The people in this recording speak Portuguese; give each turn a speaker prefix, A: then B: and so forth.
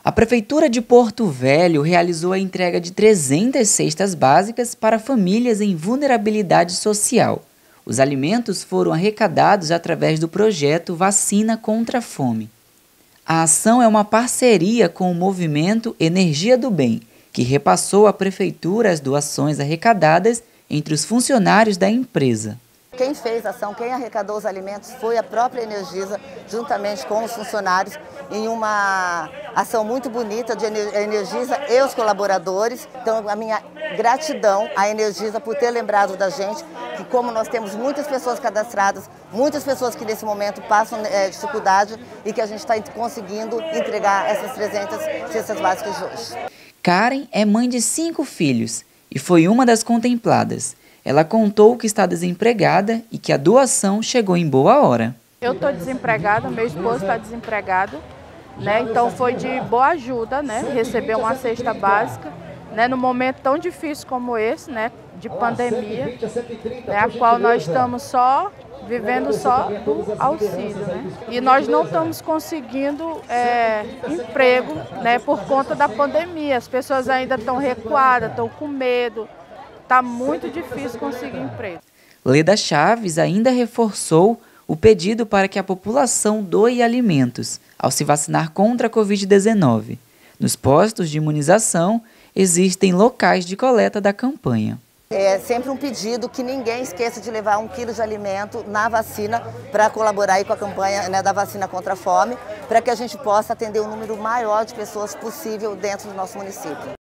A: A Prefeitura de Porto Velho realizou a entrega de 300 cestas básicas para famílias em vulnerabilidade social. Os alimentos foram arrecadados através do projeto Vacina contra a Fome. A ação é uma parceria com o movimento Energia do Bem, que repassou à Prefeitura as doações arrecadadas entre os funcionários da empresa.
B: Quem fez a ação, quem arrecadou os alimentos foi a própria Energisa, juntamente com os funcionários, em uma ação muito bonita de Energisa e os colaboradores. Então, a minha gratidão à Energisa por ter lembrado da gente, que como nós temos muitas pessoas cadastradas, muitas pessoas que nesse momento passam dificuldade e que a gente está conseguindo entregar essas 300 cestas básicas de hoje.
A: Karen é mãe de 5 filhos e foi uma das contempladas. Ela contou que está desempregada e que a doação chegou em boa hora.
C: Eu estou desempregada, meu esposo está desempregado, né? Então foi de boa ajuda, né? Receber uma cesta básica, né? No momento tão difícil como esse, né? De pandemia, né? A qual nós estamos vivendo só do auxílio, né? E nós não estamos conseguindo emprego, né? Por conta da pandemia. As pessoas ainda estão recuadas, estão com medo. Está muito difícil conseguir emprego.
A: Leda Chaves ainda reforçou o pedido para que a população doe alimentos ao se vacinar contra a Covid-19. Nos postos de imunização, existem locais de coleta da campanha.
B: É sempre um pedido que ninguém esqueça de levar 1 quilo de alimento na vacina para colaborar aí com a campanha, né, da vacina contra a fome, para que a gente possa atender um número maior de pessoas possível dentro do nosso município.